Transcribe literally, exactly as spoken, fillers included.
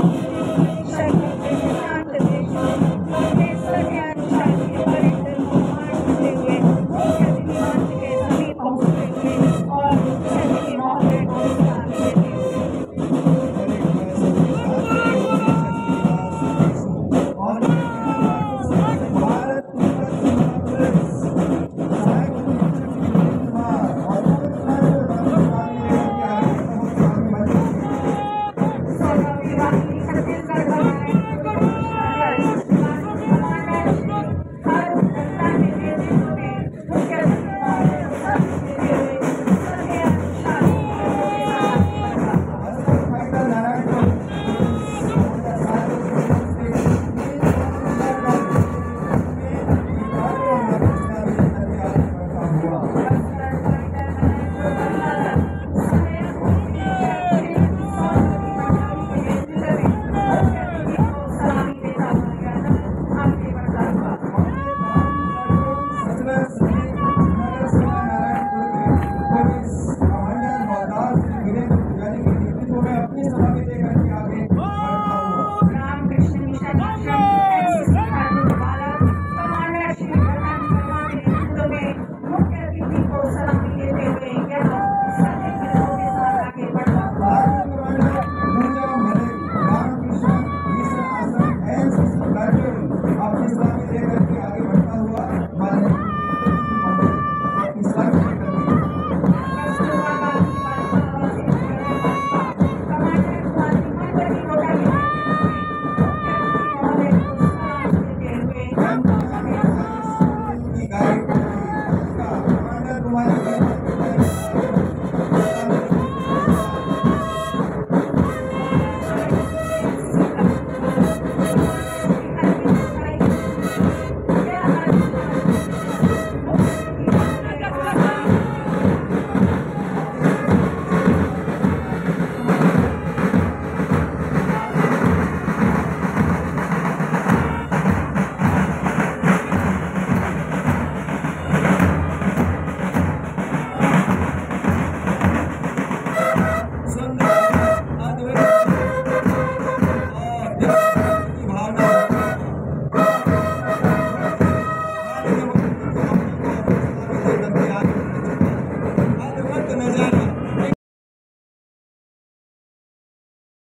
शक्ति के शांत देश अपने सभ्य अनुशासन के बड़े धर्म को मान करते हुए मुख्य अतिथि मंच के समीप पहुंचते हुए और मुख्य अतिथि महोदय को सलाम देते हुए सौरभ विवाह